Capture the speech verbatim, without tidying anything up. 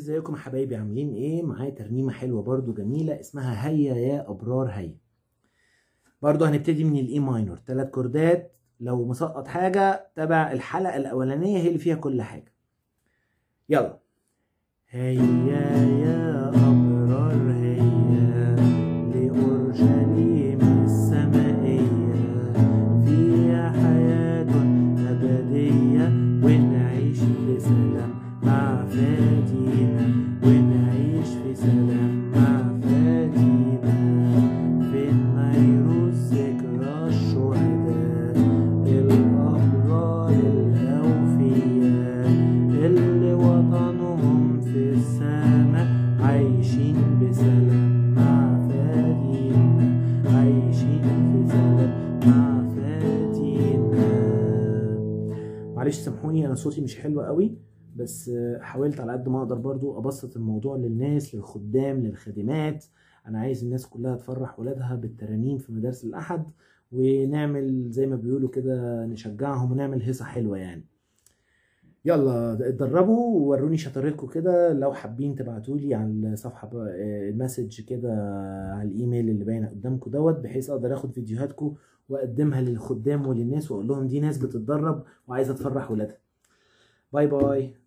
ازيكم يا حبايبي؟ عاملين ايه؟ معايا ترنيمه حلوه برضو جميله اسمها هيا يا ابرار هيا. برضو هنبتدي من الاي ماينور، ثلاث كوردات. لو مسقط حاجه تبع الحلقه الاولانيه هي اللي فيها كل حاجه. يلا. هيا يا ابرار هيا لأورشليم السمائية، فيها حياة أبدية ونعيش بسلام مع فادينا، ونعيش في سلام مع فادينا. في النيروز ذكرى الشهداء الأبرار الأوفياء اللي وطنهم في السماء، عايشين بسلام مع فادينا، عايشين في سلام مع فادينا. معلش سامحوني، انا صوتي مش حلو قوي، بس حاولت على قد ما اقدر برضو ابسط الموضوع للناس، للخدام، للخادمات. انا عايز الناس كلها تفرح ولادها بالترانيم في مدارس الاحد، ونعمل زي ما بيقولوا كده نشجعهم ونعمل هيصة حلوة يعني. يلا اتدربوا ووروني شطارتكم كده. لو حابين تبعتولي على الصفحة المسج كده على الايميل اللي باين قدامكم دوت، بحيث اقدر اخد فيديوهاتكم واقدمها للخدام وللناس واقول لهم دي ناس بتتدرب وعايزة تفرح ولادها. باي باي.